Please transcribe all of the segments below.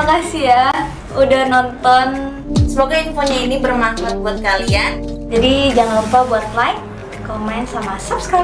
Makasih ya udah nonton. Semoga infonya ini bermanfaat buat kalian. Jadi jangan lupa buat like, komen, sama subscribe.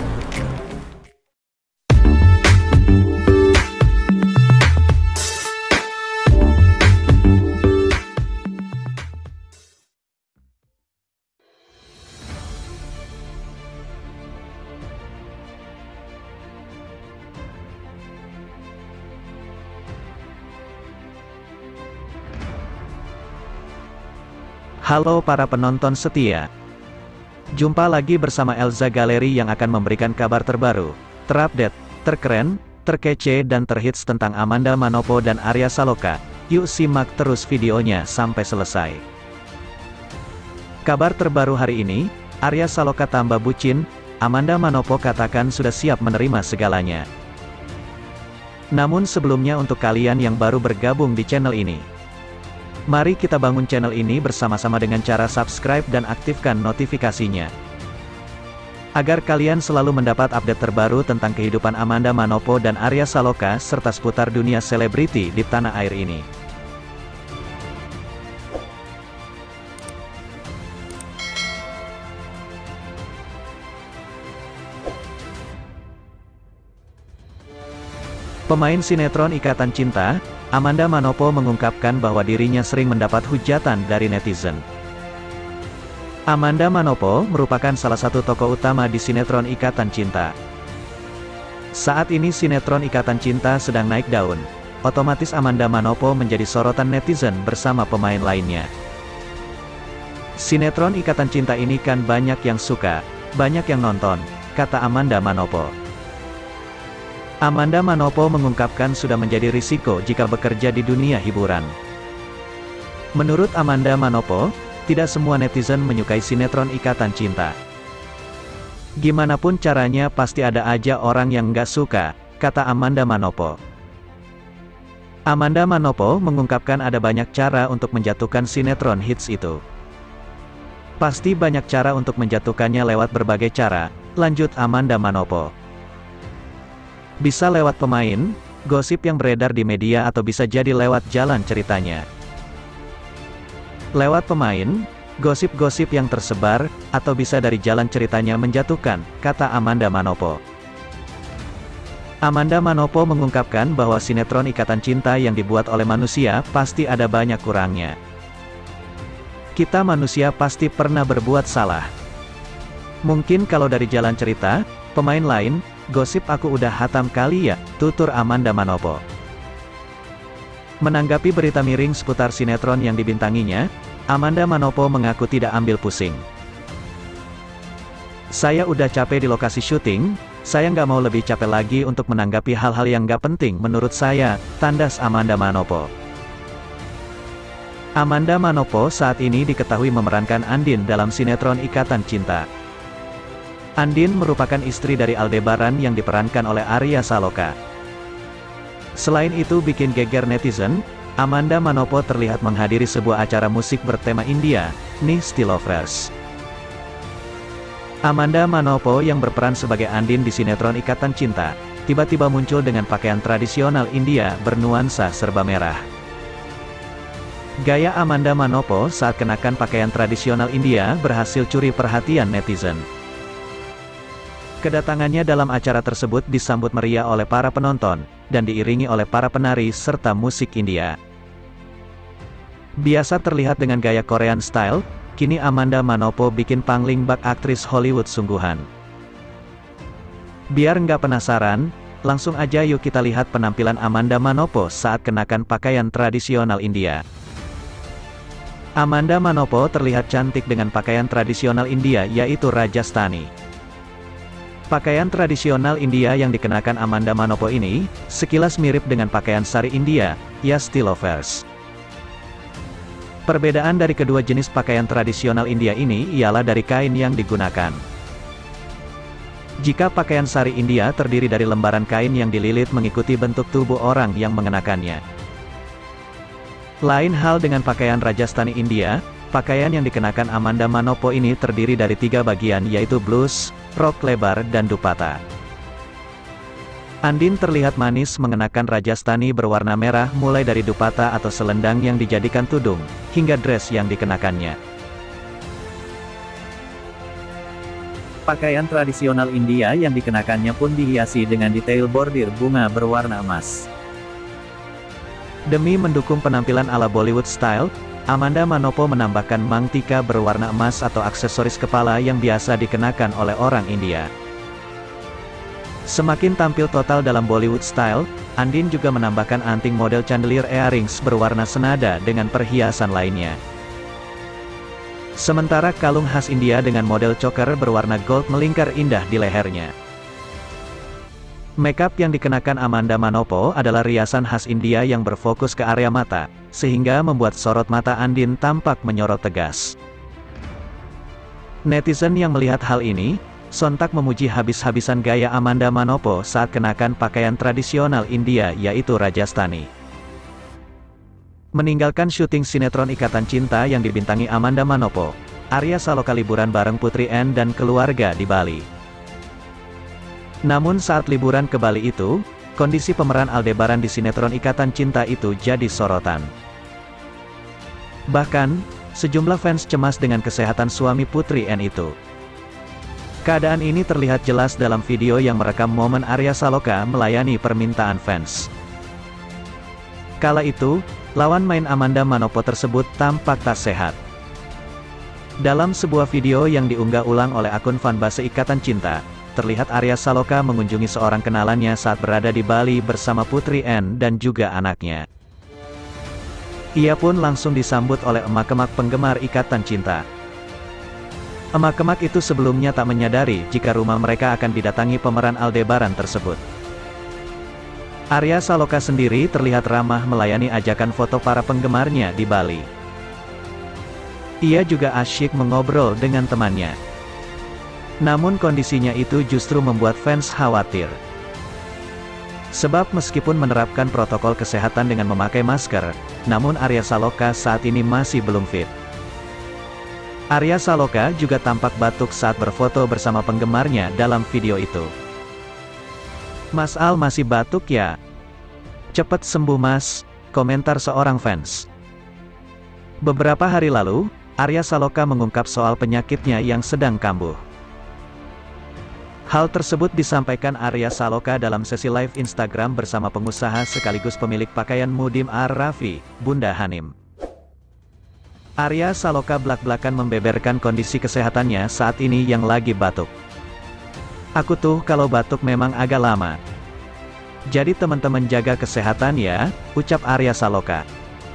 Halo para penonton setia. Jumpa lagi bersama Elza Galeri yang akan memberikan kabar terbaru, terupdate, terkeren, terkece dan terhits tentang Amanda Manopo dan Arya Saloka. Yuk simak terus videonya sampai selesai. Kabar terbaru hari ini, Arya Saloka tambah bucin, Amanda Manopo katakan sudah siap menerima segalanya. Namun sebelumnya untuk kalian yang baru bergabung di channel ini, mari kita bangun channel ini bersama-sama dengan cara subscribe dan aktifkan notifikasinya. Agar kalian selalu mendapat update terbaru tentang kehidupan Amanda Manopo dan Arya Saloka serta seputar dunia selebriti di tanah air ini. Pemain sinetron Ikatan Cinta, Amanda Manopo mengungkapkan bahwa dirinya sering mendapat hujatan dari netizen. Amanda Manopo merupakan salah satu tokoh utama di sinetron Ikatan Cinta. Saat ini sinetron Ikatan Cinta sedang naik daun, otomatis Amanda Manopo menjadi sorotan netizen bersama pemain lainnya. Sinetron Ikatan Cinta ini kan banyak yang suka, banyak yang nonton, kata Amanda Manopo. Amanda Manopo mengungkapkan sudah menjadi risiko jika bekerja di dunia hiburan. Menurut Amanda Manopo, tidak semua netizen menyukai sinetron Ikatan Cinta. Gimanapun caranya pasti ada aja orang yang nggak suka, kata Amanda Manopo. Amanda Manopo mengungkapkan ada banyak cara untuk menjatuhkan sinetron hits itu. Pasti banyak cara untuk menjatuhkannya lewat berbagai cara, lanjut Amanda Manopo. Bisa lewat pemain, gosip yang beredar di media atau bisa jadi lewat jalan ceritanya. Lewat pemain, gosip-gosip yang tersebar, atau bisa dari jalan ceritanya menjatuhkan, kata Amanda Manopo. Amanda Manopo mengungkapkan bahwa sinetron Ikatan Cinta yang dibuat oleh manusia pasti ada banyak kurangnya. Kita manusia pasti pernah berbuat salah. Mungkin kalau dari jalan cerita, pemain lain, gosip aku udah hatam kali ya, tutur Amanda Manopo. Menanggapi berita miring seputar sinetron yang dibintanginya, Amanda Manopo mengaku tidak ambil pusing. Saya udah capek di lokasi syuting, saya nggak mau lebih capek lagi untuk menanggapi hal-hal yang nggak penting menurut saya, tandas Amanda Manopo. Amanda Manopo saat ini diketahui memerankan Andin dalam sinetron Ikatan Cinta. Andin merupakan istri dari Aldebaran yang diperankan oleh Arya Saloka. Selain itu bikin geger netizen, Amanda Manopo terlihat menghadiri sebuah acara musik bertema India, nih Stilovers. Amanda Manopo yang berperan sebagai Andin di sinetron Ikatan Cinta, tiba-tiba muncul dengan pakaian tradisional India bernuansa serba merah. Gaya Amanda Manopo saat kenakan pakaian tradisional India berhasil curi perhatian netizen. Kedatangannya dalam acara tersebut disambut meriah oleh para penonton, dan diiringi oleh para penari serta musik India. Biasa terlihat dengan gaya Korean style, kini Amanda Manopo bikin pangling bak aktris Hollywood sungguhan. Biar nggak penasaran, langsung aja yuk kita lihat penampilan Amanda Manopo saat kenakan pakaian tradisional India. Amanda Manopo terlihat cantik dengan pakaian tradisional India yaitu Rajasthani. Pakaian tradisional India yang dikenakan Amanda Manopo ini, sekilas mirip dengan pakaian sari India, ya Stilovers. Perbedaan dari kedua jenis pakaian tradisional India ini ialah dari kain yang digunakan. Jika pakaian sari India terdiri dari lembaran kain yang dililit mengikuti bentuk tubuh orang yang mengenakannya. Lain hal dengan pakaian Rajasthani India, pakaian yang dikenakan Amanda Manopo ini terdiri dari 3 bagian yaitu blus, rok lebar dan dupatta. Andin terlihat manis mengenakan Rajasthani berwarna merah mulai dari dupatta atau selendang yang dijadikan tudung, hingga dress yang dikenakannya. Pakaian tradisional India yang dikenakannya pun dihiasi dengan detail bordir bunga berwarna emas. Demi mendukung penampilan ala Bollywood style, Amanda Manopo menambahkan mangtika berwarna emas atau aksesoris kepala yang biasa dikenakan oleh orang India. Semakin tampil total dalam Bollywood style, Andin juga menambahkan anting model chandelier earrings berwarna senada dengan perhiasan lainnya. Sementara kalung khas India dengan model choker berwarna gold melingkar indah di lehernya. Makeup yang dikenakan Amanda Manopo adalah riasan khas India yang berfokus ke area mata, sehingga membuat sorot mata Andin tampak menyorot tegas. Netizen yang melihat hal ini, sontak memuji habis-habisan gaya Amanda Manopo saat kenakan pakaian tradisional India yaitu Rajasthani. Meninggalkan syuting sinetron Ikatan Cinta yang dibintangi Amanda Manopo, Arya Saloka liburan bareng Putri Anne dan keluarga di Bali. Namun saat liburan ke Bali itu, kondisi pemeran Aldebaran di sinetron Ikatan Cinta itu jadi sorotan. Bahkan, sejumlah fans cemas dengan kesehatan suami Putri Anne itu. Keadaan ini terlihat jelas dalam video yang merekam momen Arya Saloka melayani permintaan fans. Kala itu, lawan main Amanda Manopo tersebut tampak tak sehat. Dalam sebuah video yang diunggah ulang oleh akun fanbase Ikatan Cinta, terlihat Arya Saloka mengunjungi seorang kenalannya saat berada di Bali bersama Putri Anne dan juga anaknya. Ia pun langsung disambut oleh emak-emak penggemar Ikatan Cinta. Emak-emak itu sebelumnya tak menyadari jika rumah mereka akan didatangi pemeran Aldebaran tersebut. Arya Saloka sendiri terlihat ramah melayani ajakan foto para penggemarnya di Bali. Ia juga asyik mengobrol dengan temannya. Namun kondisinya itu justru membuat fans khawatir. Sebab meskipun menerapkan protokol kesehatan dengan memakai masker, namun Arya Saloka saat ini masih belum fit. Arya Saloka juga tampak batuk saat berfoto bersama penggemarnya dalam video itu. "Mas Al masih batuk ya? Cepet sembuh mas," komentar seorang fans. Beberapa hari lalu, Arya Saloka mengungkap soal penyakitnya yang sedang kambuh. Hal tersebut disampaikan Arya Saloka dalam sesi live Instagram bersama pengusaha sekaligus pemilik pakaian Mudim Ar-Raffi, Bunda Hanim. Arya Saloka belak-belakan membeberkan kondisi kesehatannya saat ini yang lagi batuk. "Aku tuh kalau batuk memang agak lama. Jadi teman-teman jaga kesehatan ya," ucap Arya Saloka.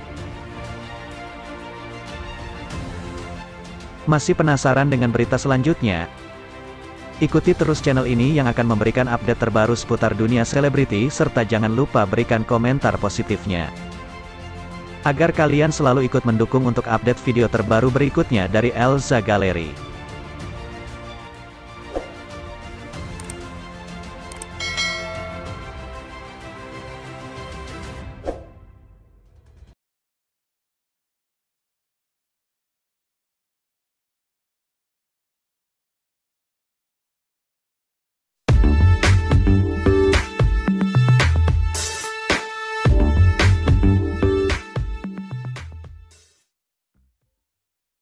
Masih penasaran dengan berita selanjutnya? Ikuti terus channel ini yang akan memberikan update terbaru seputar dunia selebriti serta jangan lupa berikan komentar positifnya. Agar kalian selalu ikut mendukung untuk update video terbaru berikutnya dari Elza Gallery.